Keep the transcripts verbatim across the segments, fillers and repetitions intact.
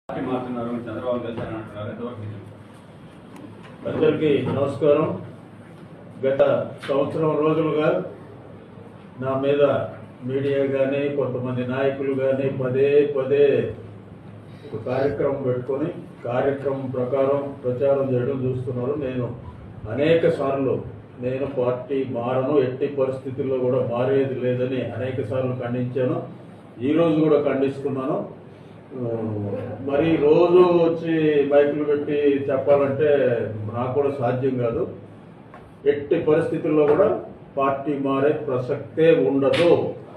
అందరికీ నమస్కారం. గత సంవత్సరం రోజులుగా నా మీద మీడియా కానీ కొంతమంది నాయకులు కానీ పదే పదే ఒక కార్యక్రమం పెట్టుకొని కార్యక్రమం ప్రకారం ప్రచారం చేయడం చూస్తున్నారు. నేను అనేక సార్లు నేను పార్టీ మారను, ఎట్టి పరిస్థితుల్లో కూడా మారేది లేదని అనేక సార్లు ఖండించాను. ఈరోజు కూడా ఖండిస్తున్నాను. మరి రోజు వచ్చి బైకులు పెట్టి చెప్పాలంటే నాకు కూడా సాధ్యం కాదు. ఎట్టి పరిస్థితుల్లో కూడా పార్టీ మారే ప్రసక్తే ఉండదు.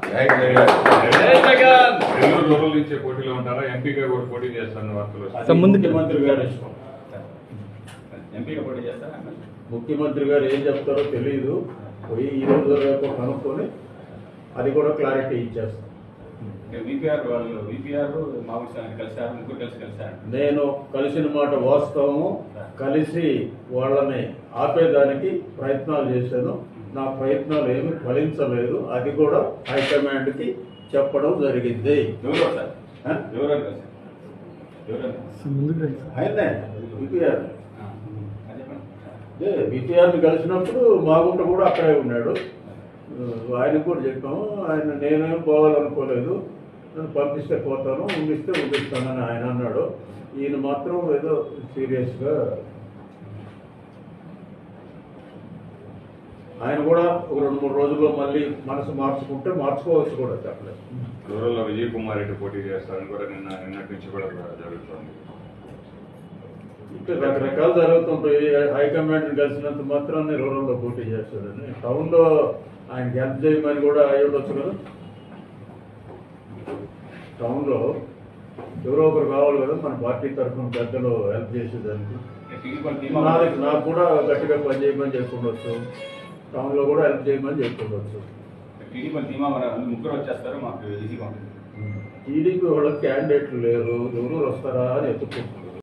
పోటీలో ఉంటారా? ఎంపీగా కూడా పోటీ చేస్తాను. ముఖ్యమంత్రి గారు ఇష్టం. ఎంపీగా పోటీ చేస్తారా? ముఖ్యమంత్రి గారు ఏం చెప్తారో తెలియదు. పోయి ఈ రోజు రేపు కనుక్కొని అది కూడా క్లారిటీ ఇచ్చేస్తాం. విపిఆర్ వాళ్ళు విపిఆర్ మామూలు కలిసారు, ముగ్గురు కలిసి కలిసారు. నేను కలిసిన మాట వాస్తవము. కలిసి వాళ్ళని ఆపేదానికి ప్రయత్నాలు చేశాను. నా ప్రయత్నాలు ఏమి ఫలించలేదు. అది కూడా హైకమాండ్ కి చెప్పడం జరిగింది. ఆయనే విపిఆర్ విపిఆర్ని కలిసినప్పుడు మాగుంట కూడా అక్కడే ఉన్నాడు. ఆయనకు కూడా చెప్పాము. ఆయన నేనేం పోవాలనుకోలేదు, నన్ను పంపిస్తే పోతాను, ఉండిస్తే ఉండిస్తానని ఆయన అన్నాడు. ఈయన మాత్రం ఏదో సీరియస్గా ఆయన కూడా ఒక రెండు మూడు రోజుల్లో మళ్ళీ మనసు మార్చుకుంటే మార్చుకోవచ్చు కూడా చెప్పలేదు. రూరల్లో విజయ్ కుమార్ రెడ్డి పోటీ చేస్తారని కూడా నిన్న నిన్నటి నుంచి కూడా జరుగుతుంది. ఇట్లా రకరకాలు జరుగుతుంటాయి. హైకమాండ్ కలిసినంత మాత్రాన్ని రూరల్లో పోటీ చేస్తాడని టౌన్లో ఆయన హెల్ప్ చేయమని కూడా అయ్యొచ్చు కదా. టౌన్లో ఎవరో ఒకరు కావాలి కదా మన పార్టీ తరఫున పెద్దలు హెల్ప్ చేసేదానికి. నాకు నాకు కూడా గట్టిగా పని చేయమని చెప్పుకోవచ్చు, టౌన్లో కూడా హెల్ప్ చేయమని చెప్పుకోవచ్చు. ముగ్గురు వచ్చేస్తారు, మాకు ఈజీగా ఉంటుంది. టీడీపీ వాళ్ళకి క్యాండిడేట్లు లేరు, ఎవరు వస్తారా అని ఎత్తుకుంటున్నారు.